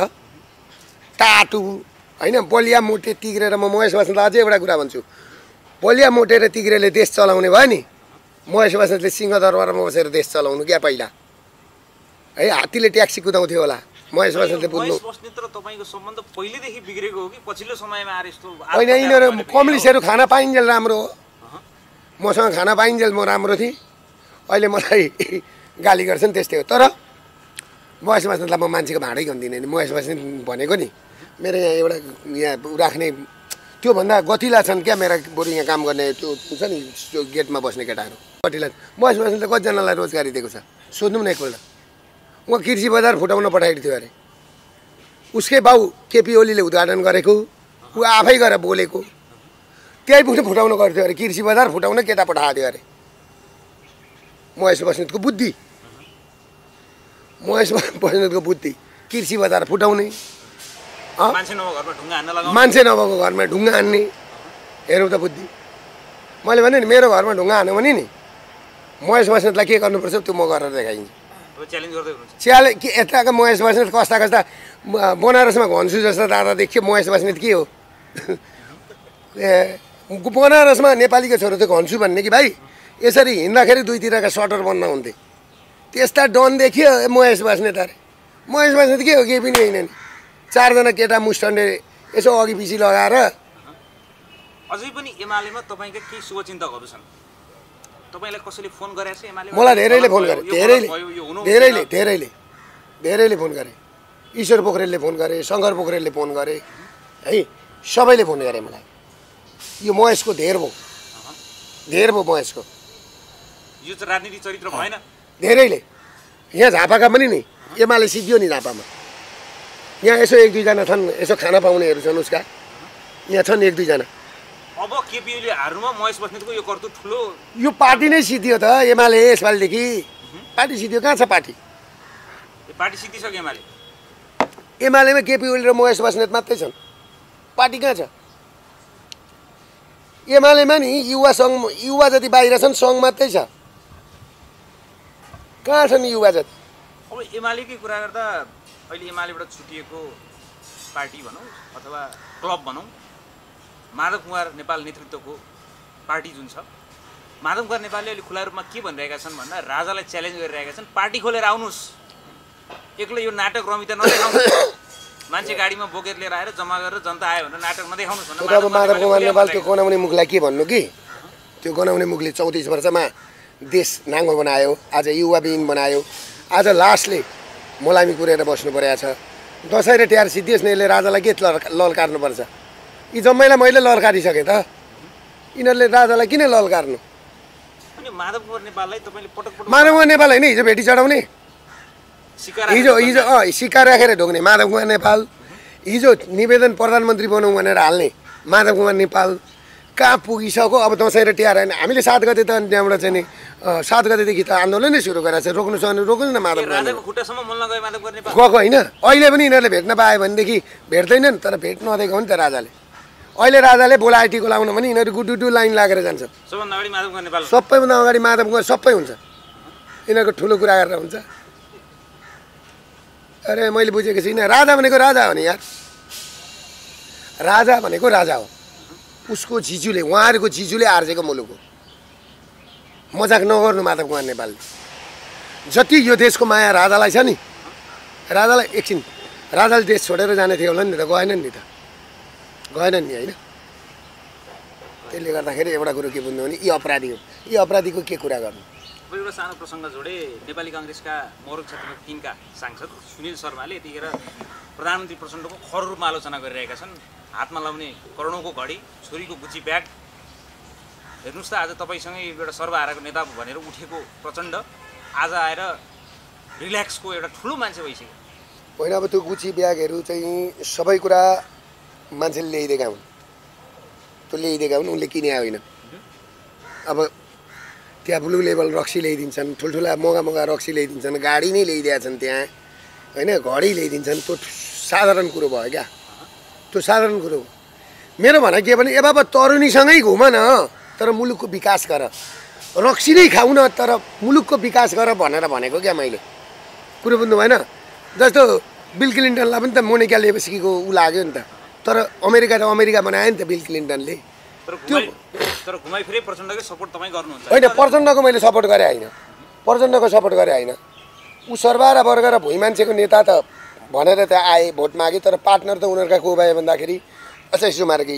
टाटु होइन, बलिया मोटे तिग्रेर, म महेश बस्नेतलाई अझै एउटा कुरा भन्छु, बलिया मोटेर तिग्रेले देश चलाउने भयो नि, महेश बस्नेतले सिंहदरबारमा बसेर देश चलाउनु क्या पहिला है? हात्तीले ट्याक्सी कुदाउँथ्यो होला, महेश बस्नेतले बुझ्नु। तपाईँको सम्बन्ध पहिलेदेखि बिग्रेको हो कि पछिल्लो समयमा आएर यस्तो? होइन, यिनीहरू कम्युनिस्टहरू खाना पाइन्जेल राम्रो हो, मसँग खाना पाइन्जेल म राम्रो थिएँ, अहिले मलाई गाली गर्छन्, त्यस्तै हो। तर महेश बस्नेतलाई म मान्छेको भाँडै गन्दिनँ नि। महेश बस्नेत भनेको नि मेरो यहाँ एउटा यहाँ राख्ने त्योभन्दा गतिला छन् क्या मेरा बरु यहाँ काम गर्ने त्यो हुन्छ नि त्यो गेटमा बस्ने केटाहरू गतिला। महेश बस्नेतले कतिजनालाई रोजगारी दिएको छ सोध्नु न एकपल्ट। उहाँ कृषि बजार फुटाउन पठाएको थियो अरे, उसकै बाउ केपी ओलीले उद्घाटन गरेको, ऊ आफै गएर बोलेको, त्यही पनि फुटाउन गर्थ्यो अरे, कृषि बजार फुटाउन केटा पठाएको थियो अरे। महेश बस्नेतको बुद्धि, महेश बस्नेतको बुद्धि, कृषि बजार फुटाउने, मान्छे नभएको घरमा ढुङ्गा हान्ने। हेरौँ त बुद्धि। मैले भने नि मेरो घरमा ढुङ्गा हान्यो भने नि महेश बस्नेतलाई के गर्नुपर्छ त्यो म गरेर देखाइदिन्छु। च्यालेन्ज के यताका महेश बस्नेत कस्ता कस्ता बनारसमा घन्सु जस्ता दादा देखियो, महेश बस्नेत के हो? बनारसमा नेपालीको छोरो चाहिँ घन्सु भन्ने कि भाइ यसरी हिँड्दाखेरि दुईतिरका सटर बन्न हुन्थे, त्यस्ता डन देखियो महेश बस्नेत। अरे महेश बस्नेत के हो? केही पनि होइन नि, चारजना केटा मुस्टन्डे यसो अघि पछि लगाएर। अझै पनि एमालेमा तपाईँका केही शुभचिन्तकहरू छन्, तपाईँलाई कसैले फोन गरेको छ एमाले? मलाई धेरैले फोन गरे, धेरैले फोन गरे। ईश्वर पोखरेलले फोन गरे, शङ्कर पोखरेलले फोन गरे है, सबैले फोन गरे मलाई। यो महेशको धेर भयो महेशको। यो चाहिँ राजनीतिक चरित्र भएन? धेरैले यहाँ झापाका पनि नि एमाले सिद्धियो नि झापामा। यहाँ यसो 1-2 जना छन्, यसो खाना पाउनेहरू छन् उसका, यहाँ छन् 1-2 जना। अब केपी ओलीले हार्नुमा महेश बस्नेतको यो कर्तुत ठुलो, यो पार्टी नै सिद्धियो त एमाले यसपालिदेखि। पार्टी सिद्धियो, कहाँ छ पार्टी? पार्टी सिद्धिसक्यो एमाले। एमालेमा केपी ओली र महेश बस्नेत मात्रै छन्, पार्टी कहाँ छ? एमालेमा नि युवा सङ्घ, युवा जति बाहिर छन्, सङ्घ मात्रै छ, कहाँ छन् युवा जति? अब एमालेकै कुरा गर्दा अहिले एमालेबाट छुटिएको पार्टी भनौँ अथवा क्लब भनौँ, माधव कुमार नेपाल नेतृत्वको पार्टी जुन छ, माधव कुमार नेपालले अहिले खुला रूपमा के भनिरहेका छन् भन्दा राजालाई च्यालेन्ज गरिरहेका छन्, पार्टी खोलेर आउनुहोस्, एक्लै यो नाटक रमिता नदेखाउनुहोस्, मान्छे गाडीमा बोकेर लिएर आएर जम्मा गरेर जनता आयो भनेर नाटक नदेखाउनुहोस् भनेर। अब माधव कुमार नेपाल त्यो गनाउने मुखलाई के भन्नु कि, त्यो गनाउने मुखले 34 वर्षमा देश नाङ्गो बनायो, आज युवाविहीन बनायो, आज लास्टले मोलामी कुरेर बस्नु परेको छ। दसैँ र तिहार सिद्धियोस् न, यसले राजालाई के ललकार्नुपर्छ? यी जम्मैलाई मैले ललकारिसकेँ त, यिनीहरूले राजालाई किन ललकार्नु? अनि माधव कुमार नेपाललाई तपाईँले पटक पटक माधव कुमार नेपाल होइन, हिजो भेटी चढाउने, हिजो सिक्का राखेर ढोग्ने माधव कुमार नेपाल, हिजो निवेदन प्रधानमन्त्री बनाउँ भनेर हाल्ने माधव कुमार नेपाल कहाँ पुगिसक्यो। अब दसैँ र तिहार होइन, हामीले 7 गते त त्यहाँबाट चाहिँ नि 7 गतेदेखि त आन्दोलन नै सुरु गरेको छ, रोक्नु छ भने रोक्नु न माधव कुमार राजाको खुट्टासम्म मल्न गयो माधव कुमार नेपाल। गएको होइन, अहिले पनि यिनीहरूले भेट्न पायो भनेदेखि भेट्दैनन्, तर भेट नदिएको हो नि त राजाले। अहिले राजाले बोलाए टिको लाउनु भने यिनीहरू गुडुडु लाइन लागेर जान्छ। सबभन्दा अगाडि माधव कुमार नेपाल, सबैभन्दा अगाडि माधव कुमार सबै हुन्छ, यिनीहरूको ठुलो कुरा गरेर हुन्छ। अरे मैले बुझेको छुइनँ, राजा भनेको राजा हो नि यार, राजा भनेको राजा हो। उसको जिजुले, उहाँहरूको जिजुले आर्जेको मुलुक हो, मजाक नगर्नु माधव कुमार नेपालले। जति यो देशको माया राजालाई छ नि, राजालाई एकछिन राजाले देश छोडेर जाने थियो होला नि त, गएनन् नि त, गएनन् नि होइन। त्यसले गर्दाखेरि एउटा कुरो के बुझ्नु भने यी अपराधी हो, यी अपराधीको के कुरा गर्नु। अब एउटा सानो प्रसङ्ग जोडे, नेपाली काङ्ग्रेसका मोरङ क्षेत्रका 3का सांसद सुनिल शर्माले यतिखेर प्रधानमन्त्री प्रचण्डको खर रूपमा आलोचना गरिरहेका छन्। हातमा लाउने करोडौँको घडी, छोरीको गुची ब्याग, हेर्नुहोस् त आज तपाईँसँगै एउटा सर्वहाराको नेता भनेर उठेको प्रचण्ड आज आएर रिल्याक्सको एउटा ठुलो मान्छे भइसक्यो। होइन, अब त्यो गुची ब्यागहरू चाहिँ सबै कुरा मान्छेले ल्याइदिएका हुन्, त्यो ल्याइदिएका हुन्, उनले किने होइन। अब त्यहाँ ब्लु लेभल रक्सी ल्याइदिन्छन्, ठुल्ठुला मगा रक्सी ल्याइदिन्छन्, गाडी नै ल्याइदिएका छन् त्यहाँ होइन, घडी ल्याइदिन्छन्, त्यो साधारण कुरो भयो क्या, त्यो साधारण कुरो हो। मेरो भनाइ के भने, ए बाबा तरुणीसँगै घुम न, तर मुलुकको विकास गर, रक्सी नै खाऊ न तर मुलुकको विकास गर भनेर भनेको क्या मैले। कुरो बुझ्नु भएन? जस्तो बिल क्लिन्टनलाई पनि त मोनिका लेविस्कीको ऊ लाग्यो नि त, तर अमेरिका बनायो नि त बिल क्लिन्टनले। तर घुमाइ फेरि प्रचण्डकै सपोर्ट तपाईँ गर्नुहुन्छ होइन? प्रचण्डको मैले सपोर्ट गरेँ होइन, प्रचण्डको सपोर्ट गरेँ होइन। ऊ सर्वहारा वर्ग र भुइँ मान्छेको नेता त भनेर त्यहाँ आए, भोट मागे, तर पार्टनर त उनीहरूका को भयो भन्दाखेरि अक्षय सुमार्की,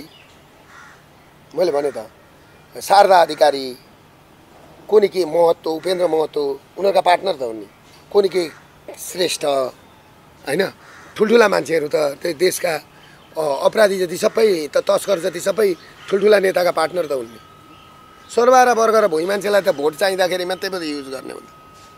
मैले भने त शारदा अधिकारी, कोनी के महतो, उपेन्द्र महतो, उनीहरूका पार्टनर त हुन् नि, कोनी के श्रेष्ठ होइन, ठुल्ठुला मान्छेहरू त त्यही देशका अपराधी जति सबै त, तस्कर जति सबै ठुल्ठुला नेताका पार्टनर त हुन् नि। सर्वहारा वर्ग र भुइँ मान्छेलाई त भोट चाहिँदाखेरि मात्रै पो युज गर्ने हुन्छ।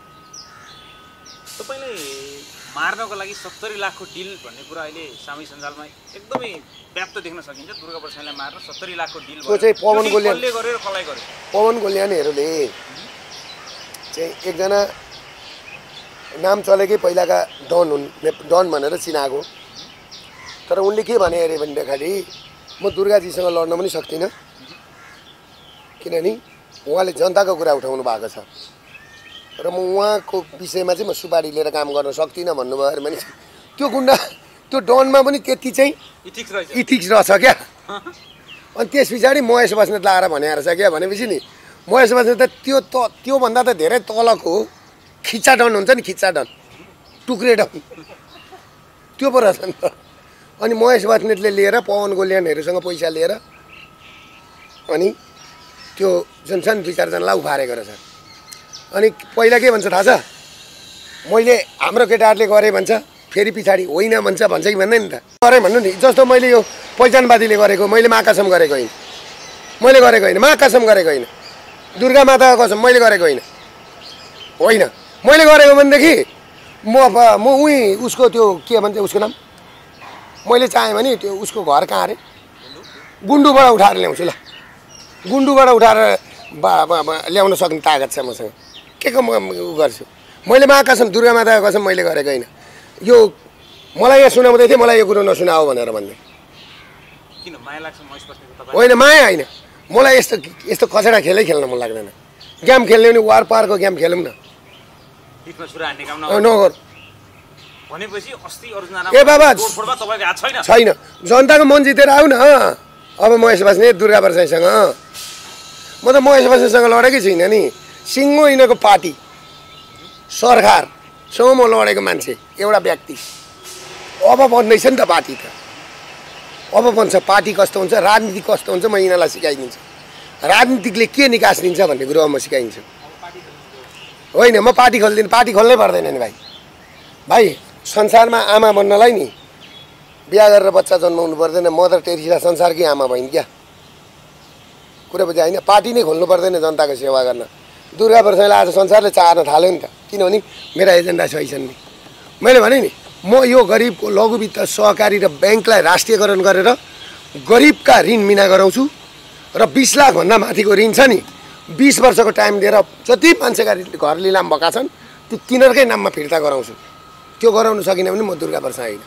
तपाईँले मार्नको लागि 70 लाखको डिल भन्ने कुरा अहिले सामाजिक सञ्जालमा एकदमै व्याप्त देख्न सकिन्छ। दुर्गा प्रसादलाई मार्न 70 लाखको डिल त्यो चाहिँ पवन गोल्यान गरेर कसलाई गर्यो? पवन गोल्यानहरूले चाहिँ एकजना नाम चलेकै पहिलाका डन हुन्, डन भनेर चिनाएको, तर उनले के भने अरे भन्दाखेरि म दुर्गाजीसँग लड्न पनि सक्दिनँ, किनभने उहाँले जनताको कुरा उठाउनु भएको छ र म उहाँको विषयमा चाहिँ म सुपारी लिएर काम गर्न सक्दिनँ भन्नुभयो अरे। भने त्यो गुन्डा, त्यो डनमा पनि त्यति चाहिँ इथिक्स रहेछ क्या। अनि त्यस पछाडि महेश बस्नेतलाई आएर भने रहेछ क्या, भनेपछि नि महेश बस्नेत त त्योभन्दा त धेरै तलको खिच्चा डन हुन्छ नि, खिच्चा डन, टुक्रे डन, त्यो पो रहेछ नि त। अनि महेश बस्नेतले लिएर पवन गोल्यानहरूसँग पैसा लिएर अनि त्यो जुन छ नि 2-4जनालाई उफारेको रहेछ। अनि पहिला के भन्छ थाहा छ, मैले हाम्रो केटाहरूले गरेँ भन्छ, फेरि पछाडि होइन भन्छ कि भन्दैन नि त, गरेँ भन्नु नि। जस्तो मैले यो पहिचानवादीले गरेको, मैले महाकसम गरेको होइन, मैले गरेको होइन, महाकसम गरेको होइन, दुर्गा माताको कसम मैले गरेको होइन, होइन मैले गरेको भनेदेखि म उही उसको त्यो के भन्छ उसको नाम मैले चाहेँ भने त्यो उसको घर कहाँ अरे गुन्डुबाट उठाएर ल्याउँछु ल गुन्डुबाट उठाएर ल्याउन सक्ने तागत छ मसँग के को म उ गर्छु मैले महाकसम दुर्गा माताको कसम मैले गरेको होइन यो मलाई यहाँ सुनाउँदै थिएँ मलाई यो कुरो नसुनाऊ भनेर भन्दै किन माया लाग्छ महेश बस्नेतको तपाईँ होइन माया होइन मलाई यस्तो कचडा खेलै खेल्न मन लाग्दैन गेम खेल्ने भने वार पारको गेम खेलौँ न बिचमा छुरा हान्ने काम नगर भनेपछि अस्ति अर्जुन ए बाबा तोडफोडमा तपाईँको हात छैन छैन जनताको मन जितेर आऊ न अब महेश बस्नेत दुर्गा प्रसाईसँग म त महेश बस्नेतसँग लडेकै छुइनँ नि सिङ्गो यिनीहरूको पार्टी सरकारसँग म लडेको मान्छे एउटा व्यक्ति अब बन्दैछ नि त पार्टी त अब बन्छ पार्टी कस्तो हुन्छ राजनीति कस्तो हुन्छ म यिनीहरूलाई सिकाइदिन्छु राजनीतिकले के निकास दिन्छ भन्ने कुरो म सिकाइदिन्छु होइन म पार्टी खोल्दिनँ पार्टी खोल्नै पर्दैन नि भाइ संसारमा आमा बन्नलाई नि बिहा गरेर बच्चा जन्माउनु पर्दैन मदर टेरेसा संसारकै आमा भइन् क्या कुरा बुझ्यो होइन पार्टी नै खोल्नु पर्दैन जनताको सेवा गर्न दुर्गा प्रसाईलाई आज संसारले चाहन थाल्यो नि त किनभने मेरा एजेन्डा सही छन् नि मैले भने नि म यो गरिबको लघु वित्त सहकारी र ब्याङ्कलाई राष्ट्रियकरण गरेर गरिबका ऋण मिना गराउँछु र 20 लाखभन्दा माथिको ऋण छ नि 20 वर्षको टाइम दिएर जति मान्छेका घर लिलाम भएका छन् ती तिनीहरूकै नाममा फिर्ता गराउँछु त्यो गराउन सकिनँ भने म दुर्गा प्रसाई होइन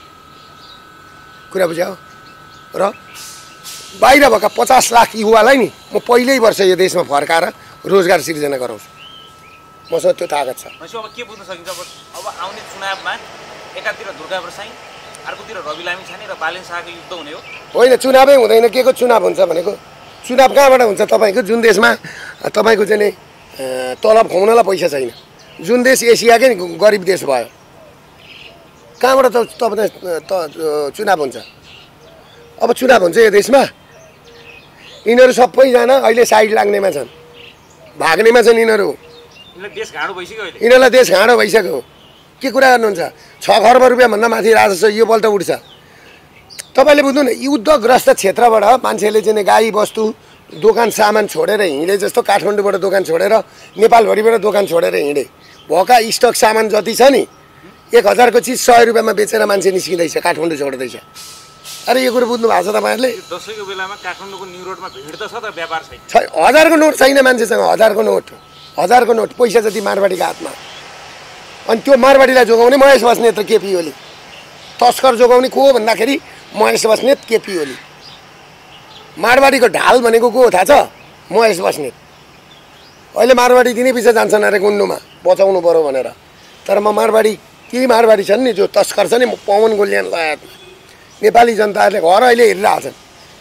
कुरा बुझ्यौ र बाहिर भएका 50 लाख युवालाई नि म पहिल्यै वर्ष यो देशमा फर्काएर रोजगार सिर्जना गराउँछु मसँग त्यो तागत छ अब के बुझ्न सकिन्छ अब आउने चुनावमा एकातिर दुर्गा प्रसाई अर्कोतिर रवि लामिछाने र बालेन शाहको युद्ध हुने हो होइन चुनावै हुँदैन के को चुनाव हुन्छ भनेको चुनाव कहाँबाट हुन्छ तपाईँको जुन देशमा तपाईँको चाहिँ तलब खुवाउनलाई पैसा छैन जुन देश एसियाकै गरिब देश भयो कहाँबाट त तपाईँ चुनाव हुन्छ अब चुनाव हुन्छ यो देशमा यिनीहरू सबैजना अहिले साइड लाग्नेमा छन् भाग्नेमा छन् यिनीहरू यिनीहरूलाई देश घाँडो भइसक्यो के कुरा गर्नुहुन्छ 6 खर्ब रुपियाँभन्दा माथि राजस्व यो पल्ट उठ्छ तपाईँले बुझ्नु न युद्धग्रस्त क्षेत्रबाट मान्छेले चाहिँ गाई बस्तु दोकान सामान छोडेर हिँडे जस्तो काठमाडौँबाट दोकान छोडेर नेपालभरिबाट दोकान छोडेर हिँडे भएका स्टक सामान जति छ नि 1000 को चिज 100 रुपियाँमा बेचेर मान्छे निस्किँदैछ काठमाडौँ छोड्दैछ अरे यो कुरो बुझ्नु भएको छ तपाईँहरूले दसैँको बेलामा काठमाडौँको न्यू रोडमा भिड त छ त व्यापार छैन 1000 को नोट छैन मान्छेसँग 1000 को नोट 1000 को नोट पैसा जति मारवाडीको हातमा अनि त्यो मारवाडीलाई जोगाउने महेश बस्नेत र केपी ओली तस्कर जोगाउने को भन्दाखेरि महेश बस्नेत केपी ओली मारवाडीको ढाल भनेको को हो थाहा छ महेश बस्नेत अहिले मारवाडी दिने पछि जान्छन् अरे गुन्डुमा बचाउनु पर्यो भनेर तर म मारवाडी केही मारवाडी छन् नि जो तस्कर छ नि म पवन गोल्यान लगायत नेपाली जनताहरूले घर अहिले हेरिरहेछन्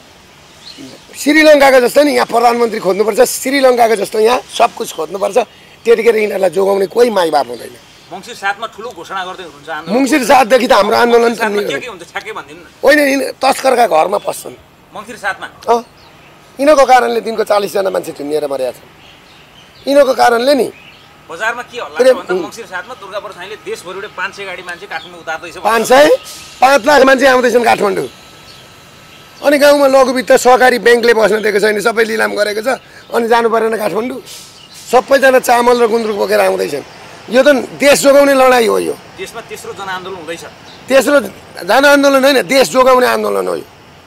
श्रीलङ्काको जस्तो नि यहाँ प्रधानमन्त्री खोज्नुपर्छ श्रीलङ्काको जस्तो यहाँ सब कुछ खोज्नुपर्छ त्यतिखेर यिनीहरूलाई जोगाउने कोही माई बाप हुँदैन मङ्सिर 7 मा ठुलो घोषणा गर्दै हुनुहुन्छ आन्दोलन मङ्सिर 7 देखि त हाम्रो आन्दोलन के हुन्छ ठ्याक्कै भन्दिनु न होइन तस्करका घरमा पस्छन् मङ्सिर 7 मा यिनीहरूको कारणले दिनको 40 जना मान्छे झुन्डिएर मरेका छन् यिनीहरूको कारणले नि बजारमा के हल्ला भन्दा मङ्सिर 7 मा दुर्गा प्रसाईले देशभरिबाट 500 गाडी मान्छे काठमाडौँ उतार्दैछ 5 लाख मान्छे आउँदैछन् काठमाडौँ अनि गाउँमा लघु वित्त सहकारी ब्याङ्कले बस्न दिएको छैन सबै लिलाम गरेको छ अनि जानु परेन काठमाडौँ सबैजना चामल र गुन्द्रुक बोकेर आउँदैछन् यो त देश जोगाउने लडाइँ हो यो देशमा तेस्रो जनआन्दोलन हुँदैछ तेस्रो जनआन्दोलन होइन देश जोगाउने आन्दोलन हो यो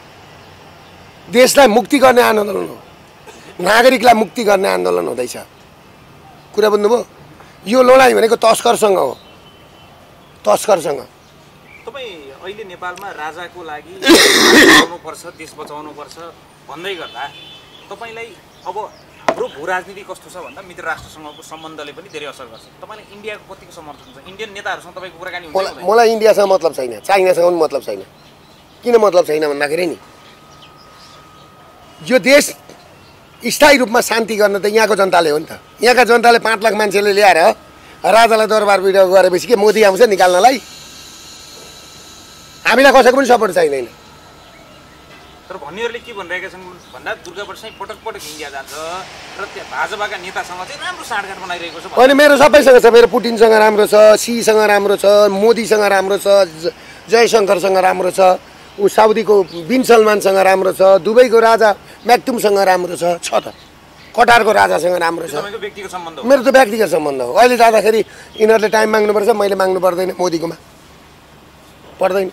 देशलाई मुक्ति गर्ने आन्दोलन हो नागरिकलाई मुक्ति गर्ने आन्दोलन हुँदैछ कुरा बुझ्नुभयो यो लडाइँ भनेको तस्करसँग हो तस्करसँग तपाईँ अहिले नेपालमा राजाको लागि बचाउनुपर्छ देश बचाउनुपर्छ भन्दै गर्दा तपाईँलाई अब हाम्रो भू राजनीति कस्तो छ भन्दा मित्र राष्ट्रसँगको सम्बन्धले पनि धेरै असर गर्छ तपाईँलाई इन्डियाको कतिको समर्थन छ इन्डियन नेताहरूसँग तपाईँको कुराकानी हुन्छ मलाई इन्डियासँग मतलब छैन चाइनासँग पनि मतलब छैन किन मतलब छैन भन्दाखेरि नि यो देश स्थायी रूपमा शान्ति गर्न त यहाँको जनताले हो नि त यहाँका जनताले 5 लाख मान्छेले ल्याएर राजालाई दरबार बिडा गरेपछि के मोदी आउँछ निकाल्नलाई हामीलाई कसैको पनि सपोर्ट चाहिँदैन तर भन्नेहरूले के भनिरहेका छन् भन्दा दुर्गा प्रसाई पटक पटक इन्डिया जान्छ र त्यहाँ भाजपाका नेतासँग चाहिँ राम्रो साँठगाँठ बनाइरहेको छ अनि मेरो सबैसँग छ मेरो पुटिनसँग राम्रो छ सीसँग राम्रो छ मोदीसँग राम्रो छ जयशङ्करसँग राम्रो छ ऊ साउदीको बिन सलमानसँग राम्रो छ दुबईको राजा म्याक्टुमसँग राम्रो छ त कटारको राजासँग राम्रो छ। तपाईँको व्यक्तिगत सम्बन्ध हो? मेरो त व्यक्तिगत सम्बन्ध हो। अहिले जाँदाखेरि यिनीहरूले टाइम माग्नुपर्छ, मैले माग्नु पर्दैन मोदीकोमा, पर्दैन।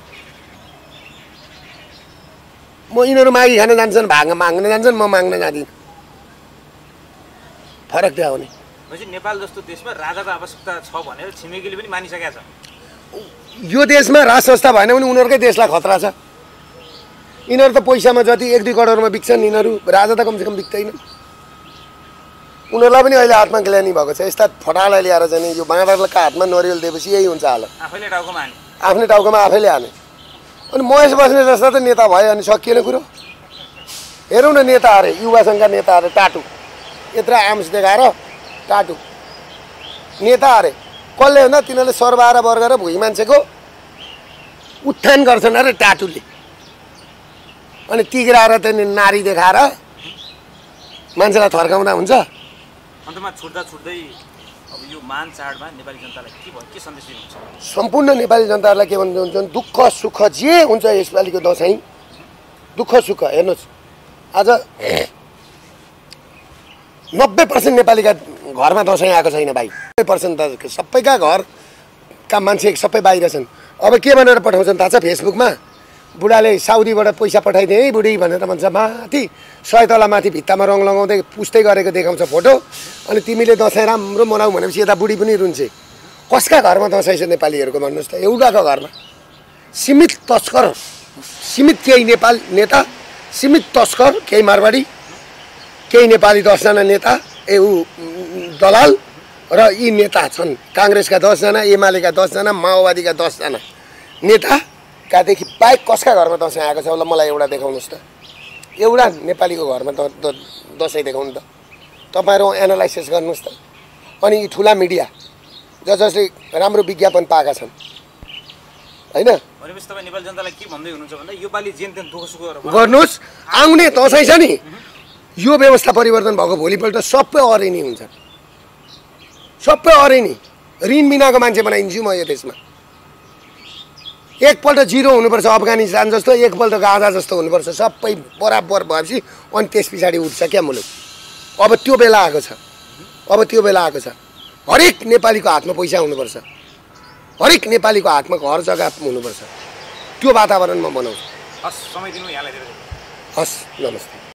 म यिनीहरू मागी खान जान्छन्, माग्न जान्छन्, म माग्न जाँदिनँ। फरक त्यहाँ हो नि। भनेपछि नेपाल जस्तो देशमा राजाको आवश्यकता छ भनेर छिमेकीले पनि मानिसकेका छ। यो देशमा राज संस्था भएन भने उनीहरूकै देशलाई खतरा छ। यिनीहरू त पैसामा जति 1-2 करोडमा बिक्छन्, यिनीहरू राजा त कमसेकम बिक्दैन। उनीहरूलाई पनि अहिले हातमा ग्लानी भएको छ। यस्ता फटाला ल्याएर चाहिँ यो बाँदरका हातमा नरिवल दिएपछि यही हुन्छ हालत। आफैले टाउकोमा हाने, आफ्नै टाउकोमा आफैले हाने। अनि महेश बस्ने जस्ता त नेता भयो अनि सकिएन कुरो। हेरौँ न नेता अरे, युवा सङ्घका नेता अरे, टाटु यत्रो आर्म्स देखाएर टाटु नेता अरे। कसले भन्दा तिनीहरूले सर्वहारा वर्ग र भुइँ मान्छेको उत्थान गर्छन् अरे टाटुले। अनि तिग्राएर त्यहाँदेखि नारी देखाएर मान्छेलाई थर्काउँदा हुन्छ। अन्तमा छुट्दै अब यो मान चाडमा नेपाली जनतालाई के भयो, के सन्देश दिनुहुन्छ? सम्पूर्ण नेपाली जनताहरूलाई के भन्नुहुन्छ, दुःख सुख जे हुन्छ यसपालिको दसैँ, दुःख सुख हेर्नुहोस्, आज 90% नेपालीका घरमा दसैँ आएको छैन भाइ। 90% त सबैका घरका मान्छे सबै बाहिर छन्। अब के भनेर पठाउँछन् थाहा छ? फेसबुकमा बुढाले साउदीबाट पैसा पठाइदिए है बुढी भनेर भन्छ, माथि 100 तला माथि भित्तामा रङ लगाउँदै पुस्दै गरेको देखाउँछ फोटो। अनि तिमीले दसैँ राम्रो मनाऊ भनेपछि यता बुढी पनि रुन्छे। कसका घरमा दसैँ छ नेपालीहरूको भन्नुहोस् त? एउटाको घरमा सीमित तस्कर, सीमित केही नेपाल नेता, सीमित तस्कर, केही मारवाडी, केही नेपाली 10 जना नेता, दलाल र यी नेता छन्। काङ्ग्रेसका 10 जना, एमालेका 10 जना, माओवादीका 10 जना नेताकादेखि बाहेक कसका घरमा दसैँ आएको छ होला? मलाई एउटा देखाउनुहोस् त। एउटा नेपालीको घरमा दसैँ देखाउनु त। तपाईँहरू एनालाइसिस गर्नुहोस् त। अनि यी ठुला मिडिया जसले राम्रो विज्ञापन पाएका छन् होइन, भनेपछि तपाईँ नेपाली जनतालाई के भन्दै हुनुहुन्छ भन्दा योपालि जेन तेन दुःख सुख गर्नुहोस्। आउने दसैँ छ नि, यो व्यवस्था परिवर्तन भएको भोलिपल्ट सबै अरेनी हुन्छ, सबै अरेनी। ऋण बिनाको मान्छे बनाइदिन्छु म यो देशमा। एकपल्ट जिरो हुनुपर्छ अफगानिस्तान जस्तो, एकपल्ट गाजा जस्तो हुनुपर्छ, सबै बराबर भएपछि अनि त्यस पछाडि उठ्छ क्या मुलुक। अब त्यो बेला आएको छ, अब त्यो बेला आएको छ। हरेक नेपालीको हातमा पैसा हुनुपर्छ, हरेक नेपालीको हातमा घर जग्गा हुनुपर्छ। त्यो वातावरण म बनाउँछु। हस्, समय दिनु यहाँलाई धेरै। हस्, नमस्ते।